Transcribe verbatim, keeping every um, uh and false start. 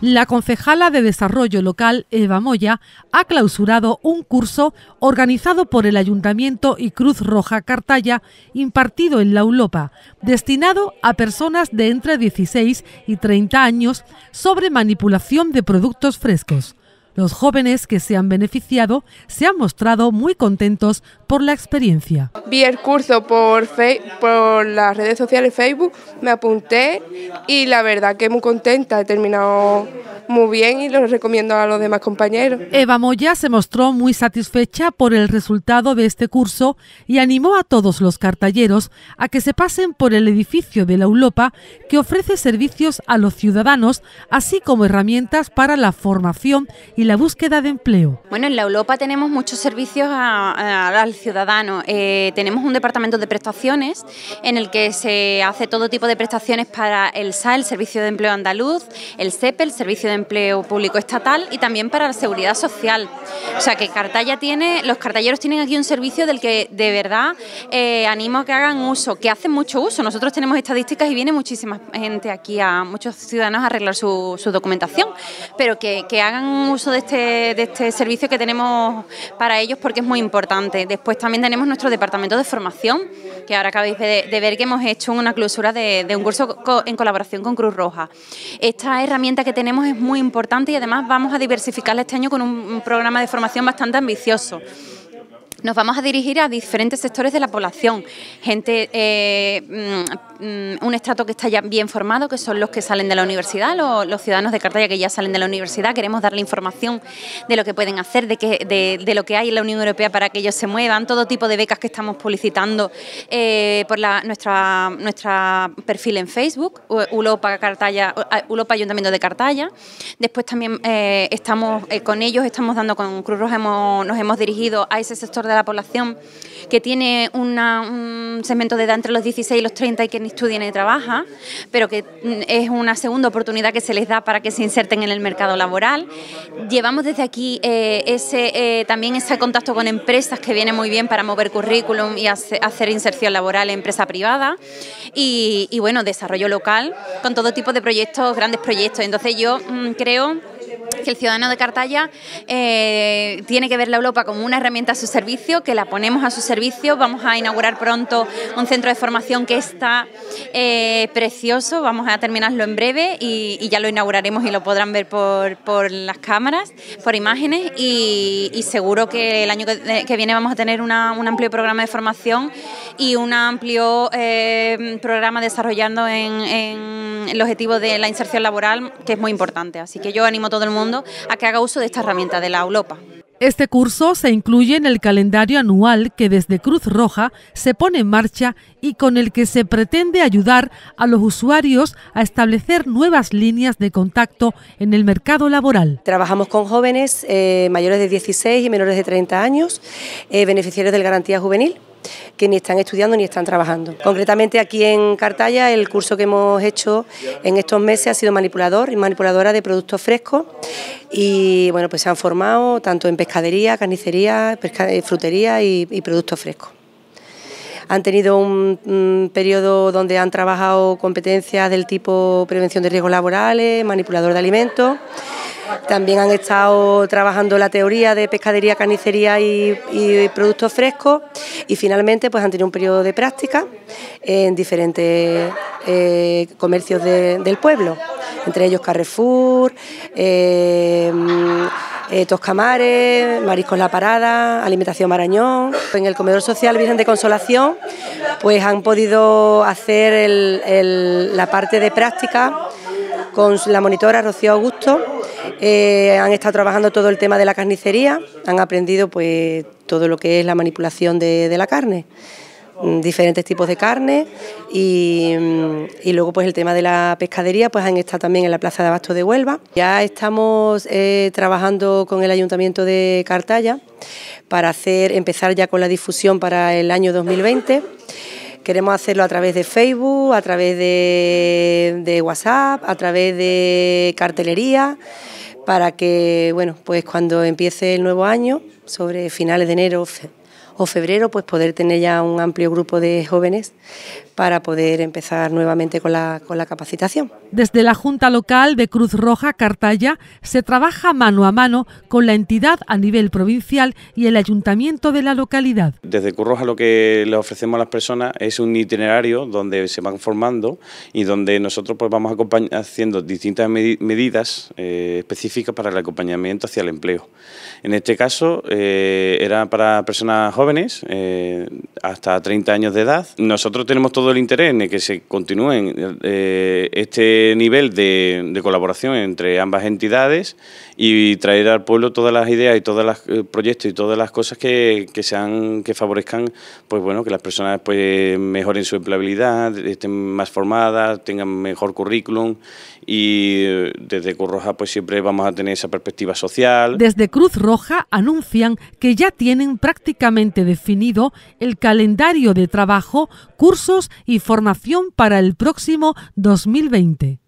La concejala de Desarrollo Local, Eva Moya, ha clausurado un curso organizado por el Ayuntamiento y Cruz Roja Cartaya, impartido en la ULOPA, destinado a personas de entre dieciséis y treinta años, sobre manipulación de productos frescos. Los jóvenes que se han beneficiado se han mostrado muy contentos por la experiencia. Vi el curso por, fe, por las redes sociales, Facebook, me apunté y la verdad que muy contenta, he terminado muy bien y lo recomiendo a los demás compañeros. Eva Moya se mostró muy satisfecha por el resultado de este curso y animó a todos los cartalleros a que se pasen por el edificio de la ULOPA, que ofrece servicios a los ciudadanos, así como herramientas para la formación y la búsqueda de empleo. Bueno, en la ULOPA tenemos muchos servicios a, a, al ciudadano. Eh, tenemos un departamento de prestaciones en el que se hace todo tipo de prestaciones para el S A, el Servicio de Empleo Andaluz, el S E P E, el Servicio de Empleo Público Estatal, y también para la Seguridad Social. O sea que Cartaya tiene, los cartalleros tienen aquí un servicio del que de verdad eh, animo a que hagan uso, que hacen mucho uso. Nosotros tenemos estadísticas y viene muchísima gente aquí, a muchos ciudadanos a arreglar su, su documentación, pero que, que hagan uso de este, de este servicio que tenemos para ellos, porque es muy importante. Después también tenemos nuestro departamento de formación, que ahora acabáis de, de ver que hemos hecho una clausura de, de un curso co, en colaboración con Cruz Roja. Esta herramienta que tenemos es muy importante y además vamos a diversificarla este año con un, un programa de formación bastante ambicioso. Nos vamos a dirigir a diferentes sectores de la población, gente, eh, un estrato que está ya bien formado, que son los que salen de la universidad, los, los ciudadanos de Cartaya que ya salen de la universidad. Queremos darle información de lo que pueden hacer, de, que, de, de lo que hay en la Unión Europea para que ellos se muevan, todo tipo de becas que estamos publicitando eh, por la, nuestra, nuestra perfil en Facebook, ULOPA, Cartaya, ULOPA Ayuntamiento de Cartaya. Después también eh, estamos eh, con ellos, estamos dando con Cruz Roja, hemos, nos hemos dirigido a ese sector de la población que tiene una, un segmento de edad entre los dieciséis y los treinta y que ni estudia ni trabaja, pero que es una segunda oportunidad que se les da para que se inserten en el mercado laboral. Llevamos desde aquí eh, ese, eh, también ese contacto con empresas, que viene muy bien para mover currículum y hace, hacer inserción laboral en empresa privada, y, y bueno, desarrollo local con todo tipo de proyectos, grandes proyectos. Entonces yo mmm, creo que el ciudadano de Cartaya eh, tiene que ver la ULOPA como una herramienta a su servicio, que la ponemos a su servicio. Vamos a inaugurar pronto un centro de formación que está eh, precioso, vamos a terminarlo en breve y, y ya lo inauguraremos y lo podrán ver por, por las cámaras, por imágenes, y, y seguro que el año que, que viene vamos a tener una, un amplio programa de formación y un amplio eh, programa desarrollando en, en el objetivo de la inserción laboral, que es muy importante. Así que yo animo a todo el mundo a que haga uso de esta herramienta de la ULOPA. Este curso se incluye en el calendario anual que desde Cruz Roja se pone en marcha y con el que se pretende ayudar a los usuarios a establecer nuevas líneas de contacto en el mercado laboral. Trabajamos con jóvenes eh, mayores de dieciséis y menores de treinta años, eh, beneficiarios del Garantía Juvenil, que ni están estudiando ni están trabajando. Concretamente aquí en Cartaya el curso que hemos hecho en estos meses ha sido manipulador y manipuladora de productos frescos, y bueno, pues se han formado tanto en pescadería, carnicería, pesca, frutería y, y productos frescos. Han tenido un, un periodo donde han trabajado competencias del tipo prevención de riesgos laborales, manipulador de alimentos. También han estado trabajando la teoría de pescadería, carnicería y, y productos frescos, y finalmente pues han tenido un periodo de práctica en diferentes eh, comercios de, del pueblo, entre ellos Carrefour, eh, eh, Toscamares, Mariscos La Parada, Alimentación Marañón. En el comedor social Virgen de Consolación pues han podido hacer el, el, la parte de práctica con la monitora Rocío Augusto. Eh, han estado trabajando todo el tema de la carnicería, han aprendido pues todo lo que es la manipulación de, de la carne, diferentes tipos de carne, y, y luego pues el tema de la pescadería, pues han estado también en la Plaza de Abastos de Huelva. Ya estamos eh, trabajando con el Ayuntamiento de Cartaya para hacer, empezar ya con la difusión para el año dos mil veinte. Queremos hacerlo a través de Facebook, a través de, de WhatsApp, a través de cartelería, para que, bueno, pues cuando empiece el nuevo año, sobre finales de enero o febrero, pues poder tener ya un amplio grupo de jóvenes para poder empezar nuevamente con la, con la capacitación. Desde la Junta Local de Cruz Roja Cartaya se trabaja mano a mano con la entidad a nivel provincial y el ayuntamiento de la localidad. Desde Cruz Roja lo que le ofrecemos a las personas es un itinerario donde se van formando y donde nosotros pues vamos haciendo distintas medidas eh, específicas para el acompañamiento hacia el empleo. En este caso eh, era para personas jóvenes eh, hasta treinta años de edad. Nosotros tenemos todo el interés en que se continúe eh, este nivel de, de colaboración entre ambas entidades y traer al pueblo todas las ideas y todos los eh, proyectos y todas las cosas que, que sean que favorezcan pues bueno que las personas pues mejoren su empleabilidad, estén más formadas, tengan mejor currículum y desde Cruz Roja pues siempre vamos a tener esa perspectiva social. Desde Cruz Roja anuncian que ya tienen prácticamente definido el calendario de trabajo, cursos y formación para el próximo dos mil veinte.